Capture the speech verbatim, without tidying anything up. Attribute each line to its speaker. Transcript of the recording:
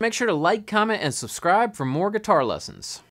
Speaker 1: Make sure to like, comment, and subscribe for more guitar lessons.